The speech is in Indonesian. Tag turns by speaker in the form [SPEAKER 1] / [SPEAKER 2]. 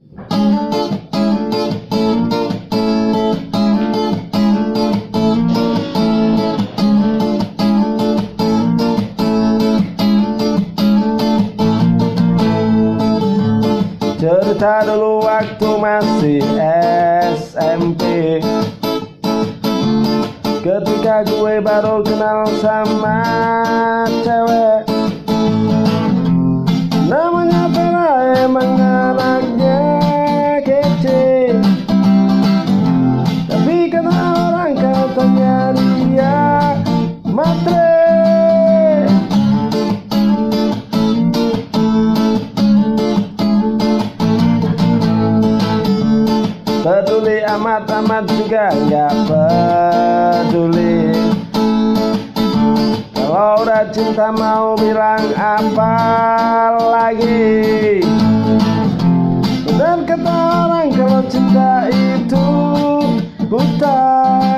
[SPEAKER 1] Cerita dulu waktu masih SMP, ketika gue baru kenal sama cewek. Namanya Vera, emang anaknya kece, tapi kata orang katanya dia matre. Peduli amat-amat juga nggak peduli. Kalau udah cinta mau bilang apa lagi? Dan kata orang kalau cinta itu buta.